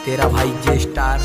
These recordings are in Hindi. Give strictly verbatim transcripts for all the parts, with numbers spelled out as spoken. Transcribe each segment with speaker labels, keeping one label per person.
Speaker 1: तेरा भाई जे स्टार।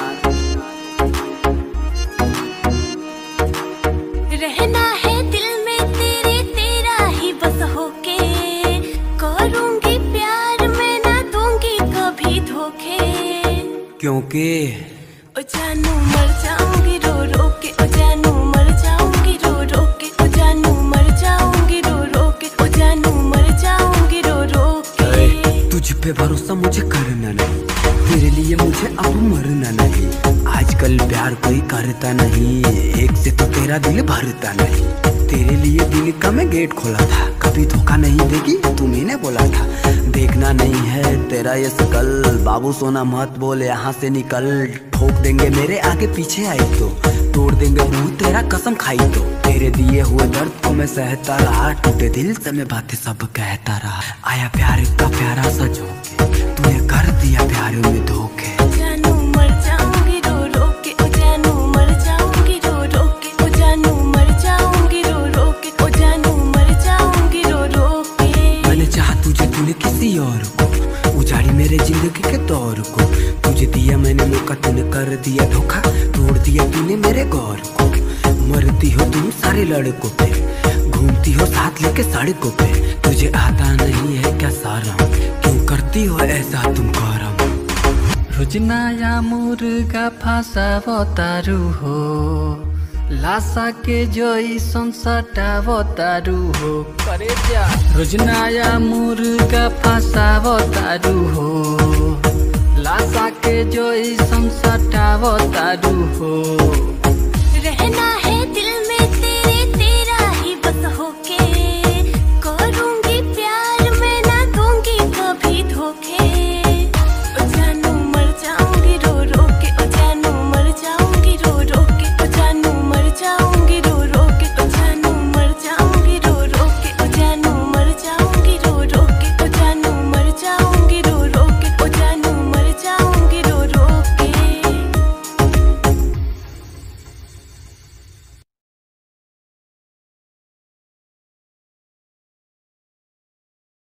Speaker 2: रहना है दिल में तेरे, तेरा ही बस होके करूंगी प्यार, मैं ना दूंगी कभी धोखे।
Speaker 1: क्योंकि
Speaker 2: ओ जानू मर जाऊंगी रो रो के, ओ जानू मर जाऊंगी रो रो के, ओ जानू मर जाऊंगी रो रो के, ओ जानू मर जाऊंगी रो रो के।
Speaker 1: तुझ पे भरोसा मुझे करना नहीं, तेरे लिए मुझे अब मरना नहीं। आजकल प्यार कोई करता नहीं, एक से तो तेरा दिल भरता नहीं। तेरे लिए दिल का मैं गेट खोला था, कभी धोखा नहीं देगी तुम्ही ने बोला था। देखना नहीं है तेरा ये शकल, बाबू सोना मत बोल यहाँ से निकल। ठोक देंगे मेरे आगे पीछे आई तो, तोड़ देंगे मुंह तेरा कसम खाई तो। तेरे दिए हुए दर्द को मैं सहता रहा, टूटे दिल से मैं बातें सब कहता रहा। आया प्यार का प्यारा सा झोंके, तूने कर दिया प्यार में धोखे।
Speaker 2: जानू मर जाऊंगी रो रो के, ओ जानू मर जाऊंगी रो रो के, ओ जानू मर जाऊंगी रो रो के, ओ जानू मर जाऊंगी रो रो के।
Speaker 1: मैंने चाहा तुझे, तूने किसी और को, उजाड़ी मेरे जिंदगी के दौर को। तुझे दिया मैंने मौका, तूने कर दिया धोखा, तोड़ दिया तूने मेरे गौर को। मरती हो तुम सारे लड़कों पे, घूमती हो साथ लेके सड़कों पे। तुझे आता नहीं है क्या सारा, क्यों करती हो ऐसा तुम करम।
Speaker 3: रोज नया मुर्गा फाँसावतारू हो, लासा के जोई संसाटावतारू हो। करे जा रोज नया मुर्गा फाँसावतारू हो, लासा के जोई संसाटावतारू हो।